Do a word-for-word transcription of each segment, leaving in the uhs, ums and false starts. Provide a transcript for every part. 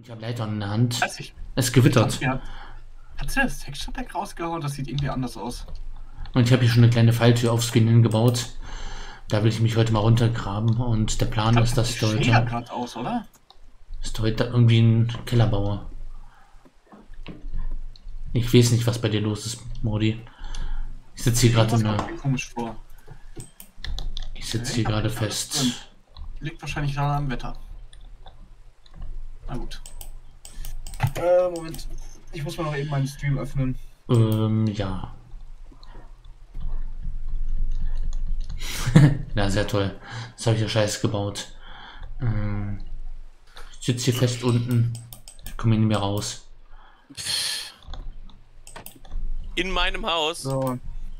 Ich habe Leitern in der Hand. Weiß ich. Es gewittert. Hat, hat sie das Texture Pack rausgehauen? Das sieht irgendwie anders aus. Und ich habe hier schon eine kleine Falltür aufs Screen hingebaut. Da will ich mich heute mal runtergraben. Und der Plan ist, dass ich da heute, gerade aus, oder? dass ich heute irgendwie einen Keller baue. Ich weiß nicht, was bei dir los ist, Modi. Ich sitze hier gerade in der... Komisch vor. Ich sitze hier gerade fest. Liegt wahrscheinlich daran am Wetter. Na gut. Äh, Moment. Ich muss mal noch eben meinen Stream öffnen. Ähm, ja. Ja, sehr toll. Das habe ich ja scheiße gebaut. Ähm, ich sitze hier fest unten. Ich komme hier nicht mehr raus. In meinem Haus? So.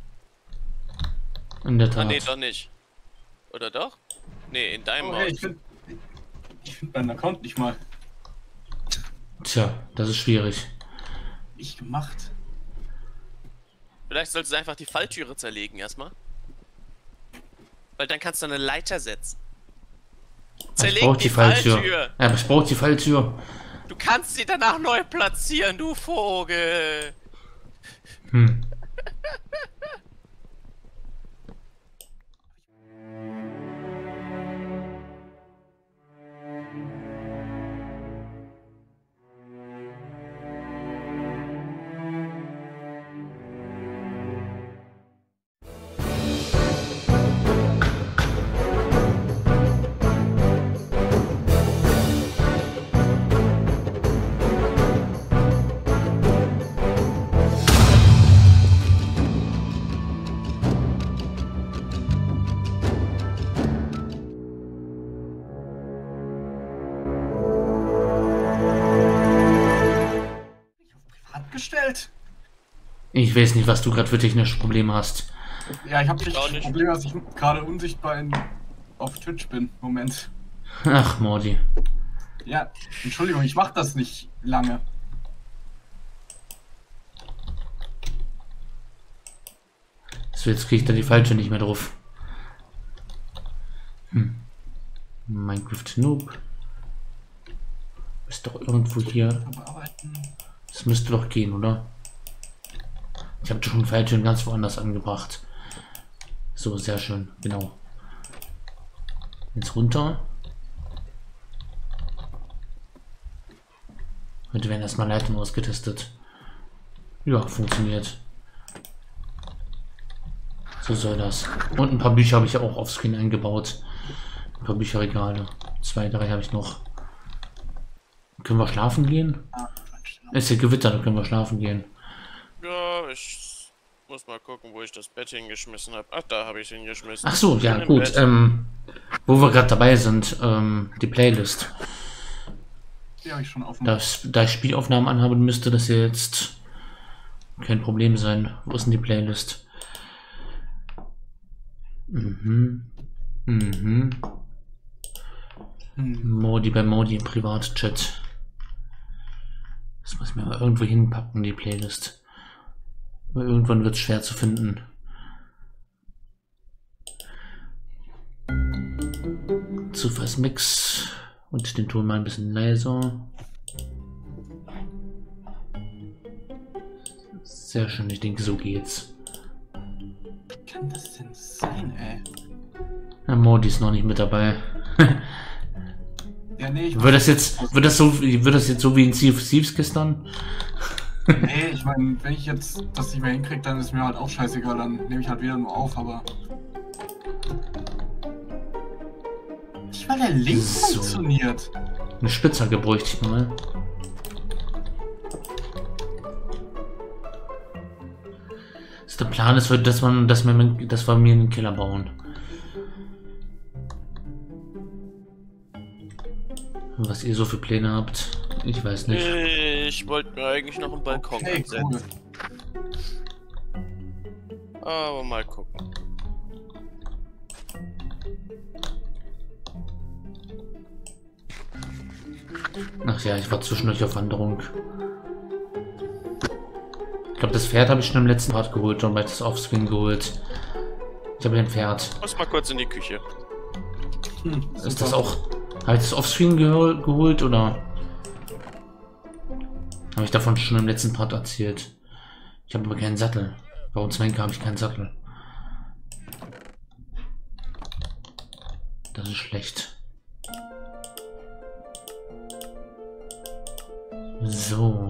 In der Ah, Tat. nee, doch nicht. Oder doch? Nee, in deinem Oh, Haus. hey, ich finde ich find meinen Account nicht mal. Tja, das ist schwierig. Nicht gemacht. Vielleicht solltest du einfach die Falltüre zerlegen erstmal. Weil dann kannst du eine Leiter setzen. Zerleg Ich brauche die, die Falltür. Falltür. Ja, aber ich brauche die Falltür. Du kannst sie danach neu platzieren, du Vogel. Hm. Gestellt. Ich weiß nicht, was du gerade für technische Probleme hast. Ja, ich habe Ich auch das nicht. Problem, dass ich gerade unsichtbar in, auf Twitch bin. Moment. Ach, Mordi. Ja, Entschuldigung, ich mache das nicht lange. So, jetzt kriege ich da die falsche nicht mehr drauf. Hm. Minecraft Noob. Ist doch irgendwo hier. Bearbeiten. Das müsste doch gehen, oder? Ich habe schon Falltüren ganz woanders angebracht. So, sehr schön, genau. Jetzt runter. Heute werden erstmal Leitungen ausgetestet. Ja, funktioniert. So soll das. Und ein paar Bücher habe ich auch auf Screen eingebaut. Ein paar Bücherregale. Zwei, drei habe ich noch. Können wir schlafen gehen? Es ist ja Gewitter, da können wir schlafen gehen. Ja, ich muss mal gucken, wo ich das Bett hingeschmissen habe. Ach, da habe ich es hingeschmissen. Ach so, ja In dem gut. Bett. Ähm, wo wir gerade dabei sind, ähm, die Playlist. Die habe ich schon offen. Das, da ich Spielaufnahmen anhabe, müsste das ja jetzt kein Problem sein. Wo ist denn die Playlist? Mhm. Mhm. Hm. Modi bei Modi im Privatchat. Das muss ich mir mal irgendwo hinpacken, die Playlist. Aber irgendwann wird es schwer zu finden. Zufallsmix und den Ton mal ein bisschen leiser. Sehr schön, ich denke, so geht's. Wie kann das denn sein, ey? Ja, Modi ist noch nicht mit dabei. Ja, nee, ich Wird das jetzt, wird das so, wird das jetzt so wie in Sea of Thieves gestern? Nee, ich meine, wenn ich jetzt das nicht mehr hinkriege, dann ist mir halt auch scheißegal, dann nehme ich halt wieder nur auf, aber... Nicht weil der Link So. funktioniert. Eine Spitzhacke bräuchte ich mal. Das der Plan ist, dass man, dass wir, dass wir mir einen Keller bauen. Was ihr so für Pläne habt, ich weiß nicht. Ich wollte mir eigentlich noch einen Balkon Okay, ansetzen. cool. Aber mal gucken. Ach ja, ich war zwischendurch auf Wanderung. Ich glaube, das Pferd habe ich schon im letzten Part geholt und das Offscreen geholt. Ich habe ein Pferd. Ich muss mal kurz in die Küche. Hm, Ist das auch... Habe ich das Offscreen gehol geholt oder... Habe ich davon schon im letzten Part erzählt. Ich habe aber keinen Sattel. Bei uns Menke habe ich keinen Sattel. Das ist schlecht. So.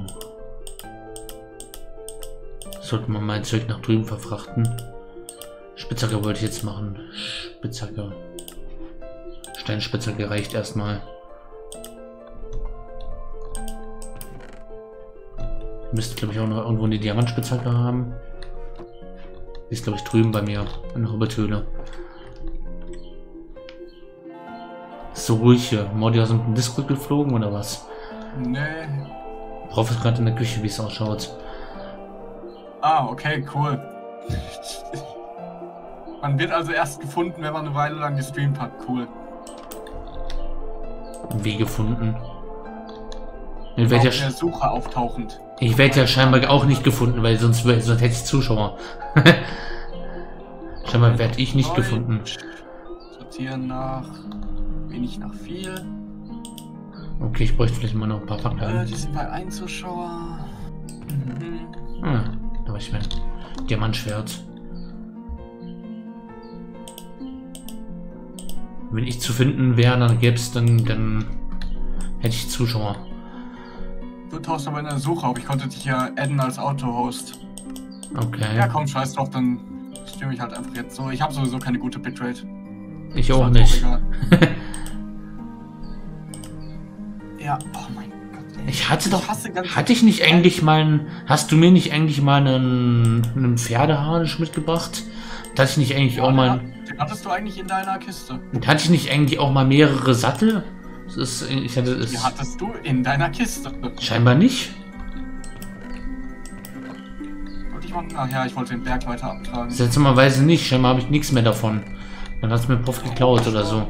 Sollten wir mein Zeug nach drüben verfrachten. Spitzhacke wollte ich jetzt machen. Spitzhacke. Steinspitzhacke reicht erstmal. Müsste, glaube ich, auch noch irgendwo eine Diamantspitzhacke haben. Die ist, glaube ich, drüben bei mir in der Hobbyhöhle. So ruhig hier. Modi aus dem Discord geflogen oder was? Nee. Prof ist gerade in der Küche, wie es ausschaut. Ah, okay, cool. Man wird also erst gefunden, wenn man eine Weile lang gestreamt hat. Cool. Wie gefunden? Ich Auf werde der ja, Suche auftauchend. ich werd ja scheinbar auch nicht gefunden, weil sonst, sonst hätte ich Zuschauer. Scheinbar werde ich nicht Neun. gefunden. Sortieren nach wenig nach viel. Okay, ich bräuchte vielleicht mal noch ein paar Äh, Fakten. die sind bei ein Zuschauer. Mhm. Ah, da habe ich mein Diamantschwert. Wenn ich zu finden wäre, dann gäbe es dann, dann hätte ich Zuschauer. Du tauchst aber in der Suche auf. Ich konnte dich ja adden als Auto-Host. Okay. Ja, komm, scheiß drauf, dann streame ich halt einfach jetzt so. Ich habe sowieso keine gute Bitrate. Ich auch Ist nicht. egal. Ja, oh mein Gott. Ey. Ich hatte doch, Ich hasse ganz- hatte ich nicht eigentlich mal, einen, hast du mir nicht eigentlich mal einen, einen Pferdeharnisch mitgebracht? Hatte ich nicht eigentlich auch mal, Den hattest du eigentlich in deiner Kiste. hatte ich nicht eigentlich auch mal mehrere Sattel? Das ist, ich hatte Die es hattest du in deiner Kiste. scheinbar nicht. Wollte ich mal, ach ja, ich wollte den Berg weiter abtragen. Seltsamerweise nicht, scheinbar habe ich nichts mehr davon. Dann hat es mir Prof geklaut oder so.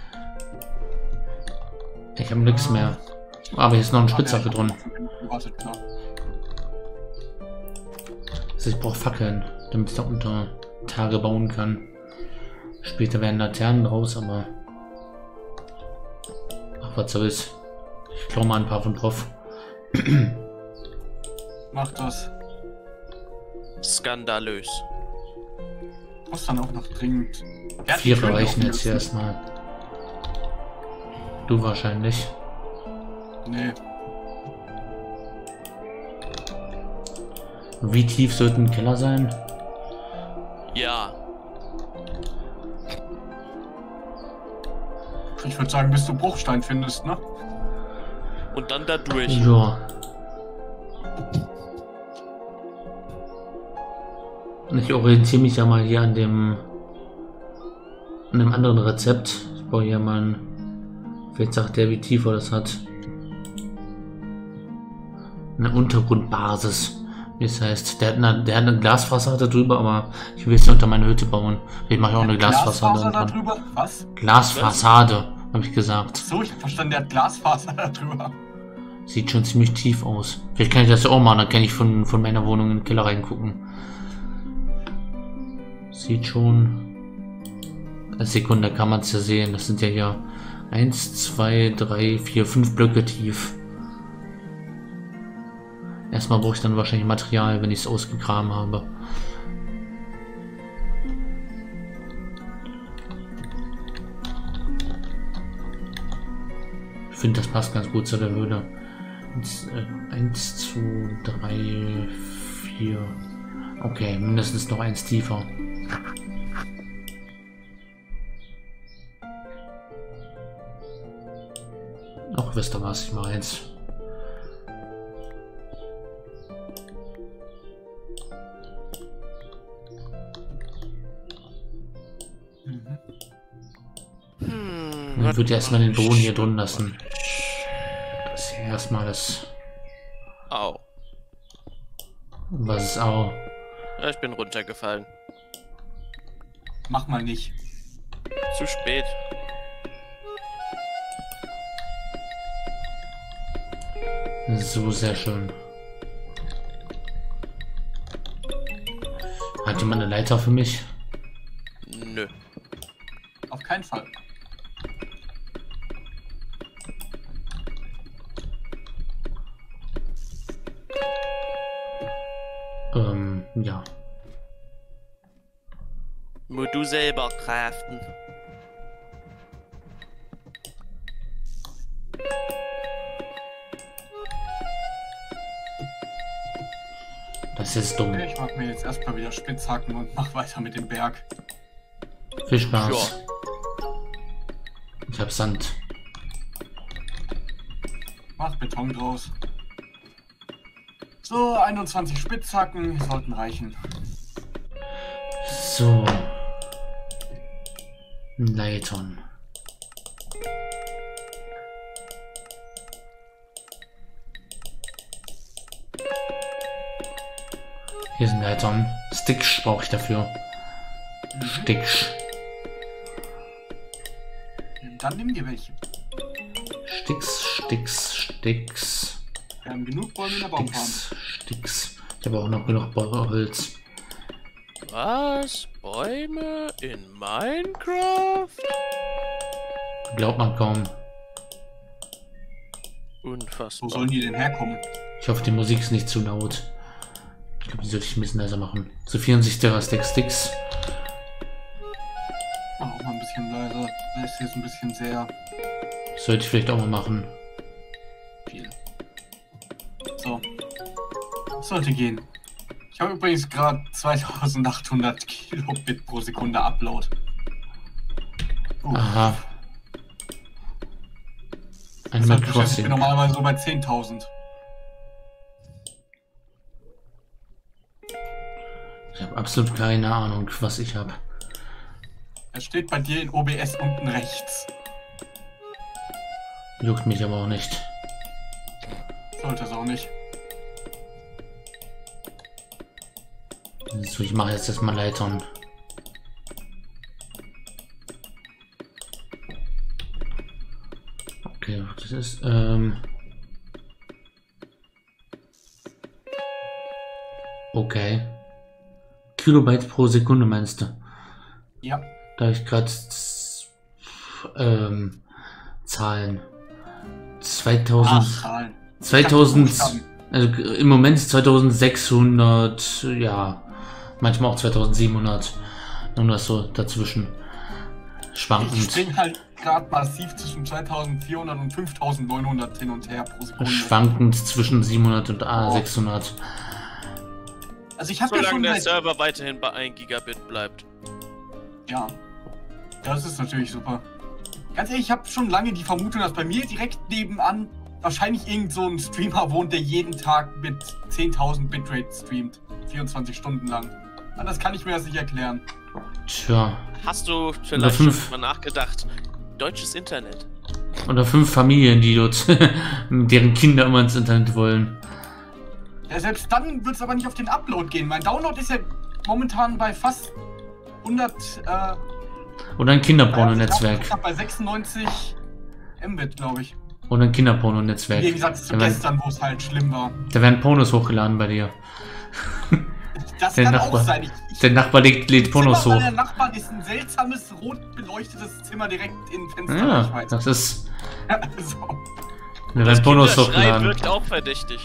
Ich habe nichts mehr. Aber hier ist noch ein Spitzhacke Ah, ja, drin. Wartet, genau. Also ich brauche Fackeln, damit ich da unter Tage bauen kann. Später werden Laternen raus, aber... Ach, was soll's. Ich klaue mal ein paar von Prof. Mach das. Skandalös. Muss dann auch noch dringend. Ja, die Vier können reichen auch jetzt hier mindestens- erstmal. Du wahrscheinlich. Nee. Wie tief sollte ein Keller sein? Ja. Ich würde sagen, bis du Bruchstein findest, ne? Und dann da durch. Ja. Und ich orientiere mich ja mal hier an dem an dem anderen Rezept. Ich baue hier mal ein, vielleicht sagt der, wie tief er das hat. Eine Untergrundbasis. Wie es heißt, der hat eine, der hat eine Glasfassade drüber, aber ich will es unter meine Hütte bauen. Ich mache auch eine Glasfassade Glasfaser da dran. drüber? Was? Glasfassade, habe ich gesagt. So, ich hab verstanden, der hat Glasfaser da drüber. Sieht schon ziemlich tief aus. Vielleicht kann ich das ja auch machen, dann kann ich von, von meiner Wohnung in den Keller reingucken. Sieht schon. Eine Sekunde kann man es ja sehen. Das sind ja hier eins, zwei, drei, vier, fünf Blöcke tief. Erstmal brauche ich dann wahrscheinlich Material, wenn ich es ausgegraben habe. Ich finde, das passt ganz gut zu der Höhle. eins, zwei, drei, vier. Okay, mindestens noch eins tiefer. Ach, wisst ihr was, ich mache eins. Hm, Ich würde erstmal den Boden hier drin lassen. Das ist hier erstmal das. Au. Was ist auch. Ja, ich bin runtergefallen. Mach mal nicht. Zu spät. So, sehr schön. Hat jemand eine Leiter für mich? Nö. Auf keinen Fall. Ähm, ja. Nur du selber craften. Das ist dumm. Ich mach mir jetzt erstmal wieder Spitzhacken und mach weiter mit dem Berg. Viel Spaß. Ja. Ich hab Sand. Mach Beton draus. So, einundzwanzig Spitzhacken sollten reichen. So. Leitern. Hier sind Leitern. Sticks brauche ich dafür. Mhm. Sticks. Dann nimm dir welche. Sticks, Sticks, Sticks. Wir haben genug Bäume in der Baumfarm. Sticks, Sticks. Ich habe auch noch genug Holz. Was? Bäume in Minecraft? Glaubt man kaum. Unfassbar. Wo sollen die denn herkommen? Ich hoffe, die Musik ist nicht zu laut. Ich glaube, die sollte ich ein bisschen leiser machen. So vierundsechzig Sticks, Sticks. Oh, auch mal ein bisschen leiser. Das ist jetzt ein bisschen sehr Sollte ich vielleicht auch mal machen. viel. So. Das sollte gehen. Ich habe übrigens gerade zweitausendachthundert Kilobit pro Sekunde Upload. Uh. Aha. Das Animal heißt, ich bin Crossing. normalerweise so bei zehntausend. Ich habe absolut keine Ahnung, was ich habe. Es steht bei dir in O B S unten rechts. Juckt mich aber auch nicht. Sollte es auch nicht. So, ich mache jetzt erstmal Leitern. Okay, das ist, ähm... Okay. Kilobyte pro Sekunde meinst du? Ja. Da ich gerade ähm, Zahlen. zweitausend. Ach, Zahlen. zweitausend. Ich dachte, Also im Moment ist zweitausendsechshundert, ja, manchmal auch zweitausendsiebenhundert. Irgendwas so dazwischen. Ich Schwankend. springe halt gerade massiv zwischen zweitausendvierhundert und fünftausendneunhundert hin und her pro Sekunde. Schwankend zwischen siebenhundert und ah, Oh. sechshundert. Also ich habe ja Solange schon der seit... Server weiterhin bei ein Gigabit bleibt. Ja. Das ist natürlich super. Ganz ehrlich, ich habe schon lange die Vermutung, dass bei mir direkt nebenan wahrscheinlich irgend so ein Streamer wohnt, der jeden Tag mit zehntausend Bitrate streamt. vierundzwanzig Stunden lang. Anders kann ich mir das nicht erklären. Tja. Hast du vielleicht fünf. schon mal nachgedacht? Deutsches Internet. Oder fünf Familien, die dort, deren Kinder immer ins Internet wollen. Ja, selbst dann wird es aber nicht auf den Upload gehen. Mein Download ist ja momentan bei fast hundert... Äh, Oder ein Kinderporno-Netzwerk. Ich glaube, bei sechsundneunzig Mbit, glaube ich. Oder ein Kinderporno-Netzwerk. Im Gegensatz zu Da werden, gestern, wo es halt schlimm war. da werden Pornos hochgeladen bei dir. Das Der kann Nachbar- auch sein. Ich, ich, Der Nachbar lädt, lädt Pornos Zimmer hoch. meiner Nachbarn ist ein seltsames, rot beleuchtetes Zimmer direkt in Fenster. Ja, das ist. Also, Da werden Pornos Kinderschrei hochgeladen. wirkt auch verdächtig.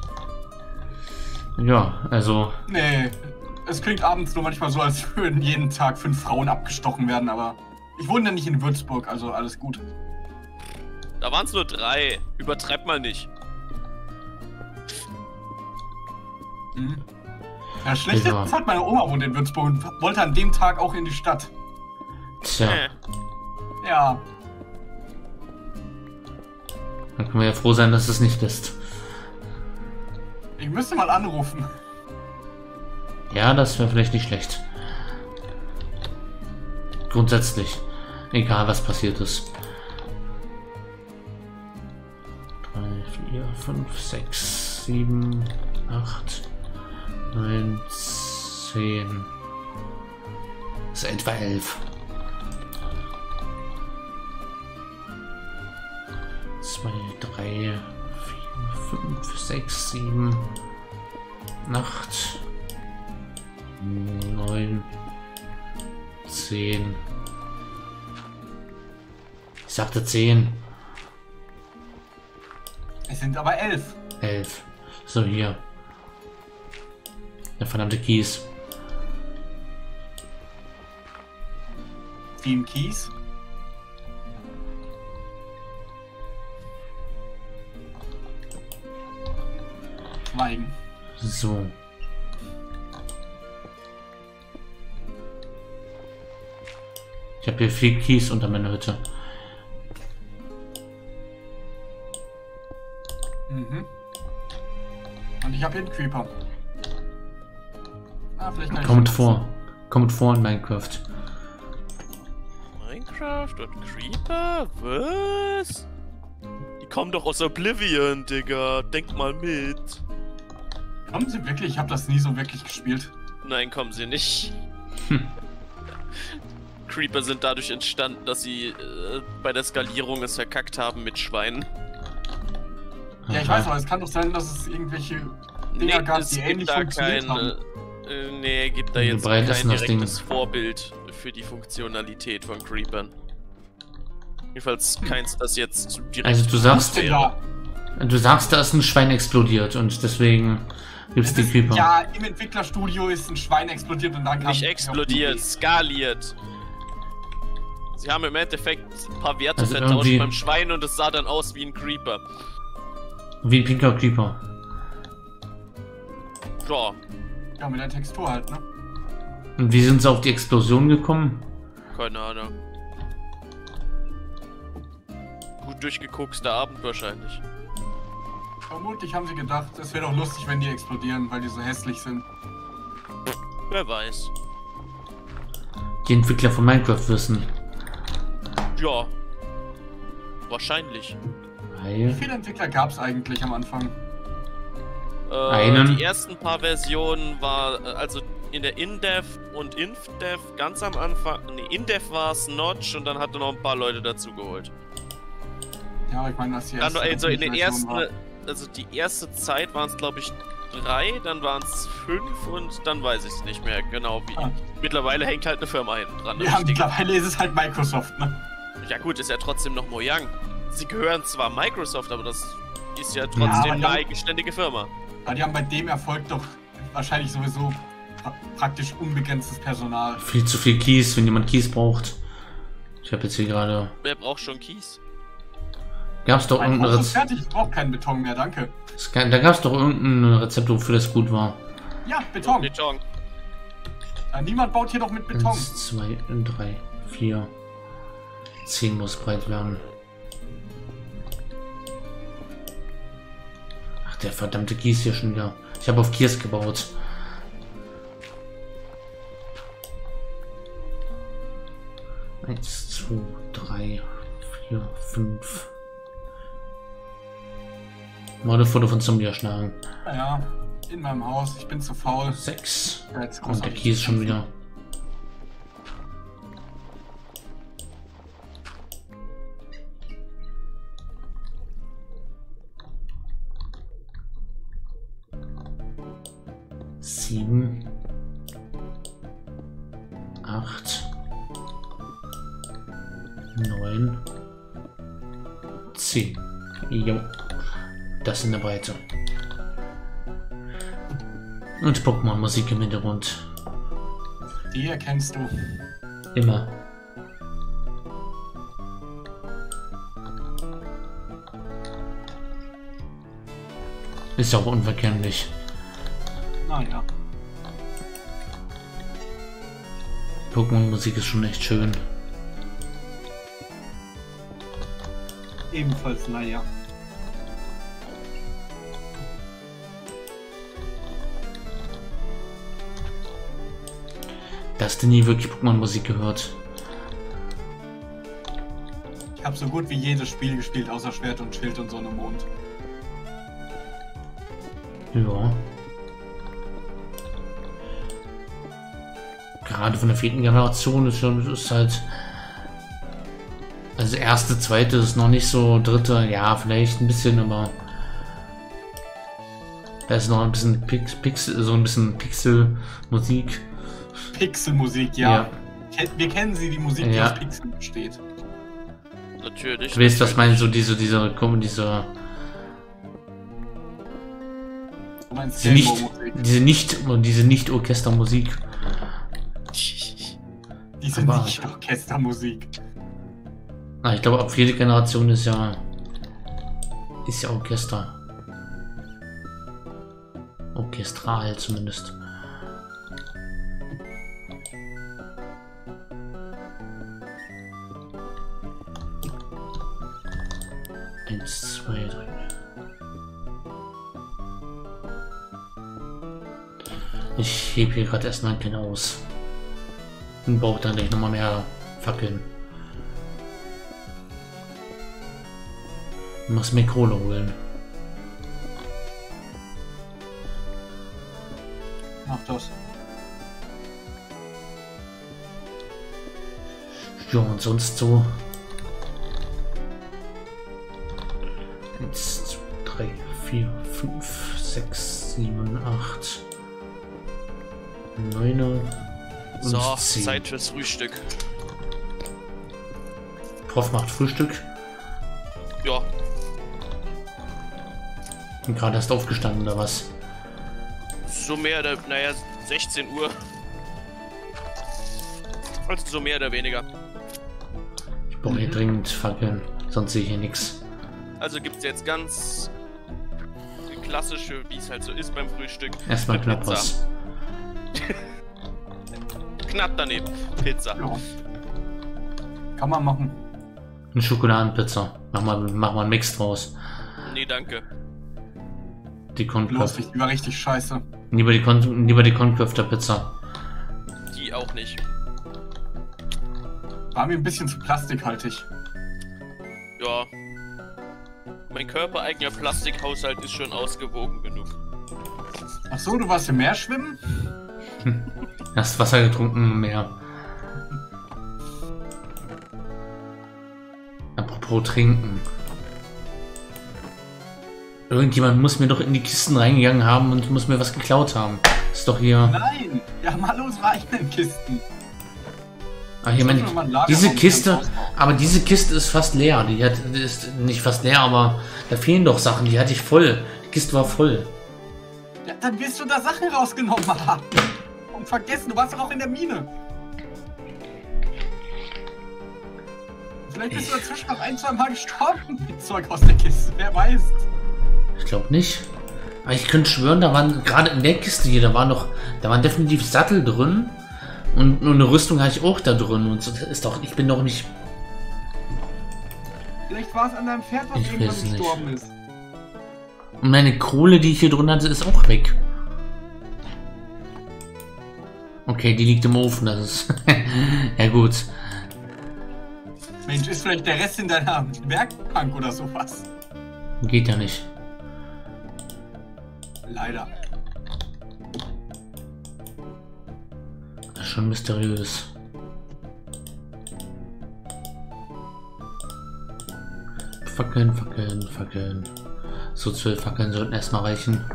Ja, also. nee. Es klingt abends nur manchmal so, als würden jeden Tag fünf Frauen abgestochen werden, aber ich wohne ja nicht in Würzburg, also alles gut. Da waren es nur drei. Übertreib mal nicht. Mhm. Ja, schlecht Ja. ist halt, meine Oma wohnt in Würzburg und wollte an dem Tag auch in die Stadt. Tja, Äh, Ja, dann können wir ja froh sein, dass es nicht ist. ich müsste mal anrufen. Ja, das wäre vielleicht nicht schlecht. Grundsätzlich. Egal, was passiert ist. drei, vier, fünf, sechs, sieben, acht, neun, zehn. Das ist etwa elf. zwei, drei, vier, fünf, sechs, sieben, acht, neun, zehn. Ich sagte zehn. Es sind aber elf. elf. So, hier. Der verdammte Kies. Team Keys. Schweigen. So. Ich habe hier viel Kies unter meiner Hütte. Mhm. Und ich habe hier einen Creeper. Ah, vielleicht kann ich Kommt schon vor. Kommt vor in Minecraft. Minecraft und Creeper? Was? Die kommen doch aus Oblivion, Digga. Denk mal mit. Kommen sie wirklich? Ich habe das nie so wirklich gespielt. Nein, kommen sie nicht. Creeper sind dadurch entstanden, dass sie äh, bei der Skalierung es verkackt haben mit Schweinen. Ja, ich Aha. weiß, aber es kann doch sein, dass es irgendwelche Dinger Nee, gab, es die gibt ähnlich da funktioniert kein, haben. äh, nee, gibt da Wie jetzt breit kein ist denn das direktes Ding? Vorbild für die Funktionalität von Creepern. Jedenfalls keins, das jetzt direkt Also du sagst, Denn da, du sagst, da ist ein Schwein explodiert und deswegen gibt es es die ist, Creeper. ja, im Entwicklerstudio ist ein Schwein explodiert und dann kam nicht explodiert, skaliert. Sie haben im Endeffekt ein paar Werte Also vertauscht irgendwie- beim Schwein und es sah dann aus wie ein Creeper. Wie ein pinker Creeper. Ja, Ja, mit der Textur halt, ne? Und wie sind sie auf die Explosion gekommen? keine Ahnung. Gut durchgeguckster Abend wahrscheinlich. Vermutlich haben sie gedacht, es wäre doch lustig, wenn die explodieren, weil die so hässlich sind. Wer weiß. Die Entwickler von Minecraft wissen. Ja. Wahrscheinlich. Wie Weil viele Entwickler gab es eigentlich am Anfang? Äh, Einen. Die ersten paar Versionen war, äh, also in der In-Dev und Inf-Dev ganz am Anfang, nee, In-Dev war es Notch und dann hat er noch ein paar Leute dazu geholt. Ja, aber ich meine, dass die Dann, erste also in den Version ersten, war. also die erste Zeit waren es glaube ich drei, dann waren es fünf und dann weiß ich es nicht mehr genau wie. Ah. Mittlerweile hängt halt eine Firma hinten dran. Ja, richtig? mittlerweile ist es halt Microsoft, ne? Ja gut, ist ja trotzdem noch Mojang. Sie gehören zwar Microsoft, aber das ist ja aber trotzdem die eine haben- eigenständige Firma. Weil die haben bei dem Erfolg doch wahrscheinlich sowieso pra praktisch unbegrenztes Personal. viel zu viel Kies, wenn jemand Kies braucht. Ich habe jetzt hier gerade. Wer braucht schon Kies? Gab es doch Mein irgendein Haus ist Rezept. fertig, ich brauche keinen Beton mehr, danke. Da gab es doch irgendein Rezept, wofür das gut war. Ja, Beton. Beton. Ja, niemand baut hier doch mit Beton. Eins, zwei, drei, vier. Zehn muss breit werden. Ach, der verdammte Kies hier schon wieder. Ich habe auf Kies gebaut. Eins, zwei, drei, vier, fünf. Modefoto von Zombie erschlagen. Ja, in meinem Haus. Ich bin zu faul. Sechs. Ja, jetzt Und der großartig. Kies schon wieder. Sieben. Acht. Neun. Zehn. Jo. Das in der Breite. Und Pokémon-Musik im Hintergrund. Die erkennst du. Immer. Ist auch unverkennlich. Naja. Pokémon-Musik ist schon echt schön. Ebenfalls naja. Da hast du nie wirklich Pokémon-Musik gehört. Ich habe so gut wie jedes Spiel gespielt, außer Schwert und Schild und Sonne und Mond. Ja. Gerade von der vierten Generation ist, schon, ist halt. Also erste, zweite ist noch nicht so, dritte, ja, vielleicht ein bisschen, aber. Da ist noch ein bisschen Pix, Pixel, so ein bisschen Pixel-Musik. Pixelmusik, ja. Ken- Wir kennen sie, die Musik, die Ja. aus Pixeln besteht. Natürlich. Du weißt, was meinen, so diese, diese, diese Du meinst Diese nicht, Gameboy-Musik. diese nicht, diese nicht Orchestermusik. Diese Aber- nicht Orchestermusik. Ah, ich glaube, ab vierte Generation ist ja, ist ja Orchester. Orchestral zumindest. Eins, zwei, drei. Ich hebe hier gerade erstmal ein bisschen aus. Und brauche dann gleich nochmal mehr Fackeln. Ich muss mir Kohle holen. Mach das. Ja, und sonst so. eins, zwei, drei, vier, fünf, sechs, sieben, acht, neun und So, zehn. Zeit fürs Frühstück. Prof macht Frühstück. Ja, Und gerade erst aufgestanden oder was? so mehr oder, naja, sechzehn Uhr. Also so mehr oder weniger. Ich brauche hier dringend Fackeln, sonst sehe ich hier nichts. Also gibt's jetzt ganz klassische, wie es halt so ist beim Frühstück. Erstmal mit knapp Pizza. was. Knapp daneben. Pizza. Ja. Kann man machen. Eine Schokoladenpizza. Mach mal, mach mal einen Mix draus. Nee, danke. Die Concurve. Lustig, die war richtig scheiße. Lieber die, Con lieber die Concurve der Pizza. Die auch nicht. War mir ein bisschen zu plastikhaltig. Ja. Mein körpereigener Plastikhaushalt ist schon ausgewogen genug. Ach so, du warst im Meer schwimmen? Hast Wasser getrunken, mehr. Apropos trinken. Irgendjemand muss mir doch in die Kisten reingegangen haben und muss mir was geklaut haben. Ist doch hier. Nein, wir haben alle unsere eigenen Kisten. Ah, hier meine, Schon mal ein Lagerraum diese für Kiste, den Ausbau. aber diese Kiste ist fast leer. Die hat, die ist nicht fast leer, aber da fehlen doch Sachen. Die hatte ich voll. Die Kiste war voll. Ja, dann wirst du da Sachen rausgenommen haben. Und vergessen, du warst doch auch in der Mine. Vielleicht bist du dazwischen noch ein, zwei Mal gestorben mit Zeug aus der Kiste. Wer weiß. Ich glaube nicht. Aber ich könnte schwören, da waren gerade in der Kiste hier, da waren noch, da waren definitiv Sattel drin. Und nur eine Rüstung hatte ich auch da drin. Und so ist doch, ich bin doch nicht. Vielleicht war es an deinem Pferd, was Ich irgendwann weiß nicht. gestorben ist. Und meine Kohle, die ich hier drin hatte, ist auch weg. Okay, die liegt im Ofen, das ist. Ja, gut. Mensch, ist vielleicht der Rest in deiner Werkbank oder sowas? Geht ja nicht. Leider. Das ist schon mysteriös. Fackeln, Fackeln, Fackeln. So zwölf Fackeln sollten erstmal reichen.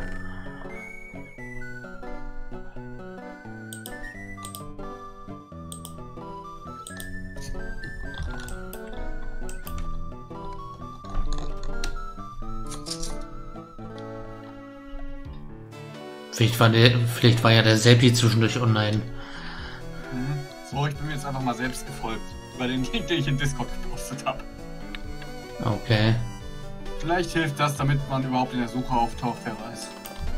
Vielleicht war der, vielleicht war ja der Seppi zwischendurch online. Mhm. So, ich bin mir jetzt einfach mal selbst gefolgt. Bei den Link, den ich in Discord gepostet habe. Okay. Vielleicht hilft das, damit man überhaupt in der Suche auftaucht, wer weiß.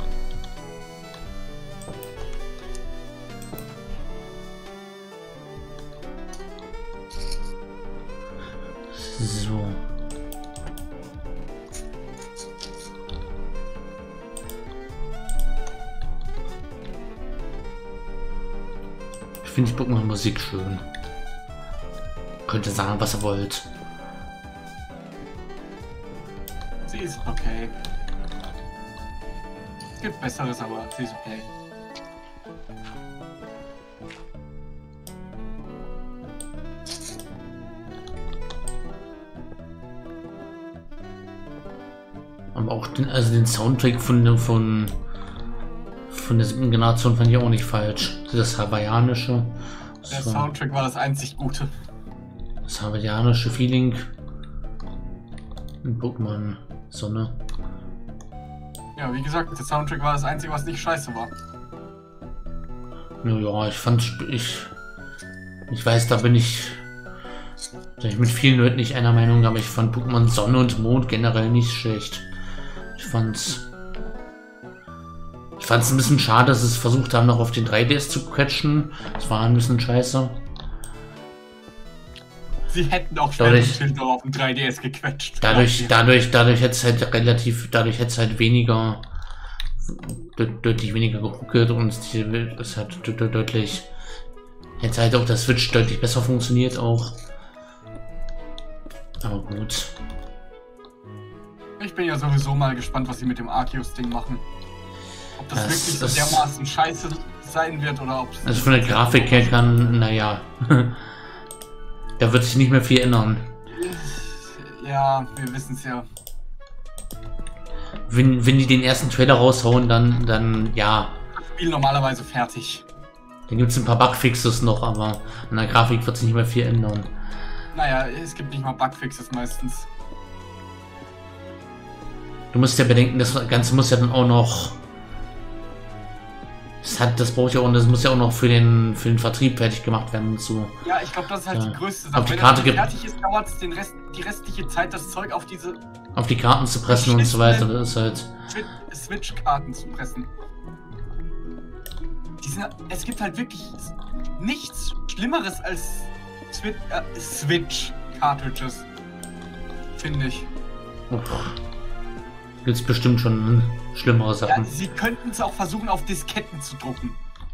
So. Ich finde die Pokémon-Musik schön. Könnt ihr sagen, was ihr wollt. Sie ist okay. Es gibt Besseres, aber sie ist okay. Aber auch den, also den Soundtrack von, von, von der siebten Generation fand ich auch nicht falsch. Das hawaiianische. Der So, Soundtrack war das einzig Gute. das hawaiianische Feeling. In Pokémon Sonne. Ja, wie gesagt, der Soundtrack war das Einzige, was nicht scheiße war. Ja, ich fand ich. Ich weiß, da bin ich. Da bin ich mit vielen Leuten nicht einer Meinung, aber ich fand Pokémon Sonne und Mond generell nicht schlecht. Ich fand's. Ich fand's ein bisschen schade, dass sie es versucht haben, noch auf den drei D S zu quetschen. Das war ein bisschen scheiße. Sie hätten auch Schwertschilder auf dem drei D S gequetscht. Dadurch, dadurch, dadurch hätte es halt relativ, dadurch hätte es halt weniger, deutlich weniger geruckelt und es hat deutlich, hätte halt auch der Switch deutlich besser funktioniert auch. Aber gut. Ich bin ja sowieso mal gespannt, was sie mit dem Arceus-Ding machen. Ob das, das wirklich so das dermaßen scheiße sein wird oder ob es... Also von der Grafik her kann, naja. Da wird sich nicht mehr viel ändern. Ja, wir wissen es ja. Wenn, wenn die den ersten Trailer raushauen, dann, dann ja. Das Spiel normalerweise fertig. Dann gibt es ein paar Bugfixes noch, aber an der Grafik wird sich nicht mehr viel ändern. Naja, es gibt nicht mal Bugfixes meistens. Du musst ja bedenken, das Ganze muss ja dann auch noch... Das, hat, das braucht ja auch, das muss ja auch noch für den, für den Vertrieb fertig gemacht werden und so. Ja, ich glaube, das ist halt ja. die größte Auf Sache. die Wenn Karte das gibt, fertig ist, dauert es den Rest, die restliche Zeit, das Zeug auf diese... Auf die Karten zu pressen und so weiter, das ist halt... Switch-Karten zu pressen. Die sind, es gibt halt wirklich nichts Schlimmeres als Switch, äh, Switch-Cartridges. Finde ich. Gibt es bestimmt schon schlimmere Sachen. Ja, sie könnten es auch versuchen, auf Disketten zu drucken.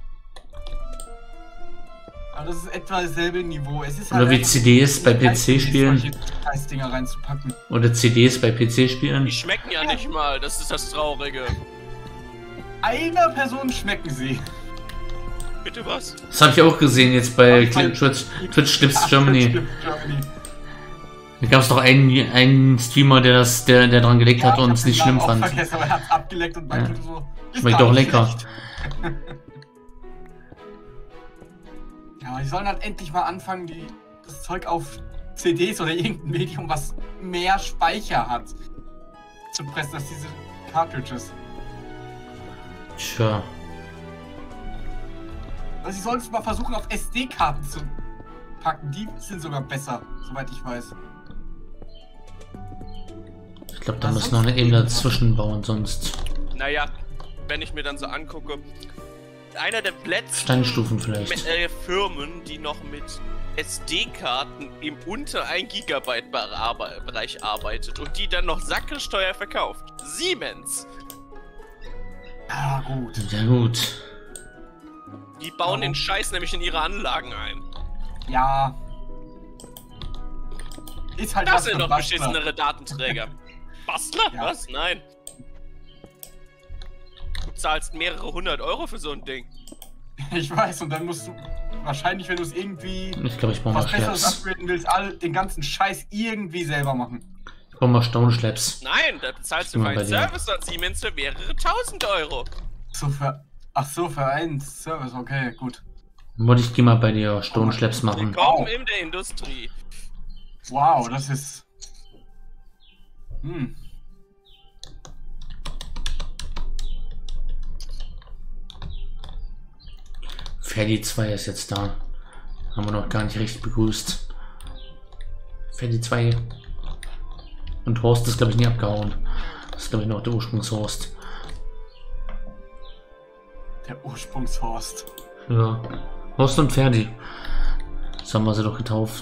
Aber das ist etwa dasselbe Niveau. Es ist halt oder wie C Ds bei P C-Spielen. Dinger reinzupacken. Oder C Ds bei P C-Spielen. Die schmecken ja nicht mal, das ist das Traurige. Einer Person schmecken sie. Bitte was? Das habe ich auch gesehen jetzt bei Twitch, Twitch Clips Germany. Da gab es doch einen, einen Streamer, der das, der, der dran gelegt ja, hat und es nicht schlimm fand. Vergessen, aber er hat abgeleckt und meinte ja. so. Schmeckt auch lecker. Ja, die sollen halt endlich mal anfangen, die, das Zeug auf C Ds oder irgendein Medium, was mehr Speicher hat, zu pressen, als diese Cartridges. Tja. Also sie sollen es mal versuchen, auf S D-Karten zu packen. Die sind sogar besser, soweit ich weiß. Ich glaube, da muss noch eine Ebene dazwischen bauen, sonst... Naja, wenn ich mir dann so angucke, einer der letzten Steinstufen vielleicht. äh, Firmen, die noch mit S D-Karten im unter ein Gigabyte Bereich arbeitet und die dann noch sackesteuer verkauft. Siemens! Ja, gut. Ja, gut. Die bauen Warum? den Scheiß nämlich in ihre Anlagen ein. Ja. Ist halt das sind doch beschissenere Datenträger. Bastler? Ja. Was? Nein. Du zahlst mehrere hundert Euro für so ein Ding. Ich weiß, und dann musst du wahrscheinlich, wenn du es irgendwie ich glaub, ich brauch was mal Besseres Schleps. upgraden willst, all den ganzen Scheiß irgendwie selber machen. Ich brauch mal Stone-Schleps. Nein, da bezahlst du für einen Service an Siemens für mehrere tausend Euro. So für, ach so, für einen Service, okay, gut. Wollte ich geh mal bei dir Stone-Schleps machen. Willkommen in der Industrie. Wow, das ist... Hm. Ferdi zwei ist jetzt da. Haben wir noch gar nicht richtig begrüßt. Ferdi zwei. Und Horst ist, glaube ich, nie abgehauen. Das ist, glaube ich, noch der Ursprungshorst. Der Ursprungshorst. Ja. Horst und Ferdi. Das haben wir sie doch getauft.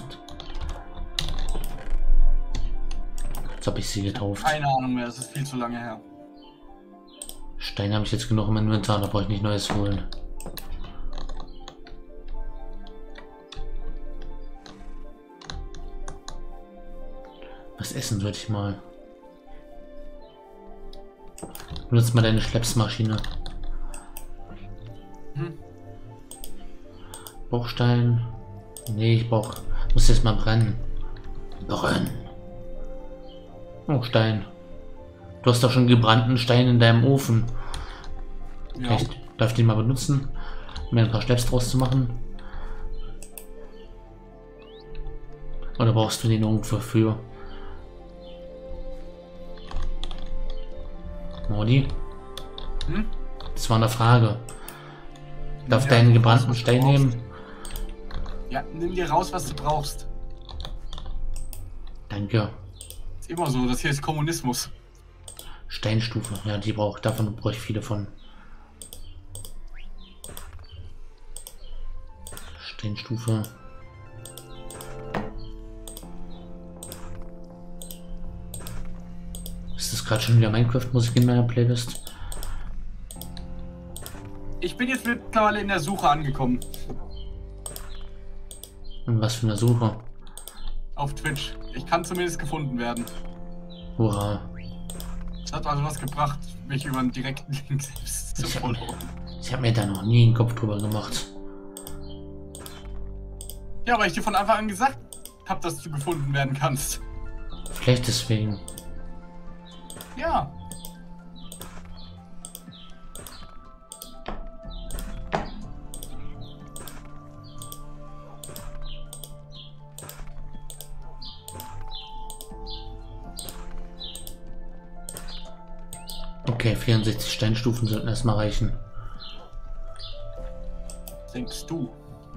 Jetzt habe ich sie getauft. Keine Ahnung mehr, das ist viel zu lange her. Stein habe ich jetzt genug im Inventar, da brauche ich nicht Neues holen. Was essen sollte ich mal? Benutzt mal deine Schleppsmaschine. Hm? Bauchstein. Nee, ich brauch. Muss jetzt mal brennen. Brennen. Oh, Stein. Du hast doch schon gebrannten Stein in deinem Ofen. Ja. Ich darf den mal benutzen, um mir ein paar Schlepps draus zu machen. Oder brauchst du den irgendwo für? Mordi? Hm? Das war eine Frage. Darf Ja, deinen du gebrannten brauchst, was Stein du brauchst. nehmen? Ja, nimm dir raus, was du brauchst. Danke. Ist immer so, das hier ist Kommunismus. Steinstufe. Ja, die braucht, davon brauche ich viele von. Steinstufe. Ist das gerade schon wieder Minecraft-Musik in meiner Playlist? Ich bin jetzt mittlerweile in der Suche angekommen. Und was für eine Suche? Auf Twitch. Ich kann zumindest gefunden werden. Hurra. Das hat also was gebracht, mich über einen direkten Link selbst zu Ich hab- followen. Ich habe mir da noch nie einen Kopf drüber gemacht. Ja, weil ich dir von Anfang an gesagt habe, dass du gefunden werden kannst. Vielleicht deswegen. Ja. Okay, vierundsechzig Steinstufen sollten erstmal reichen. Denkst du?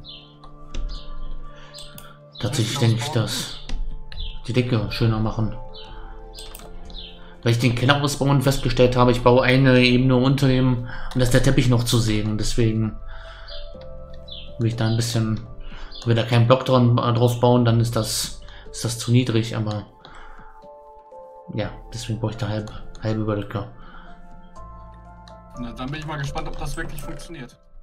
Tatsächlich denke ich, dass die Decke schöner machen. Weil ich den Keller ausbauen festgestellt habe, ich baue eine Ebene unter ihm und da ist der Teppich noch zu sehen. Deswegen will ich da ein bisschen, will da keinen Block dran, äh, drauf bauen, dann ist das, ist das zu niedrig. Aber ja, deswegen brauche ich da halb, halbe Überdecke. Na, dann bin ich mal gespannt, ob das wirklich funktioniert.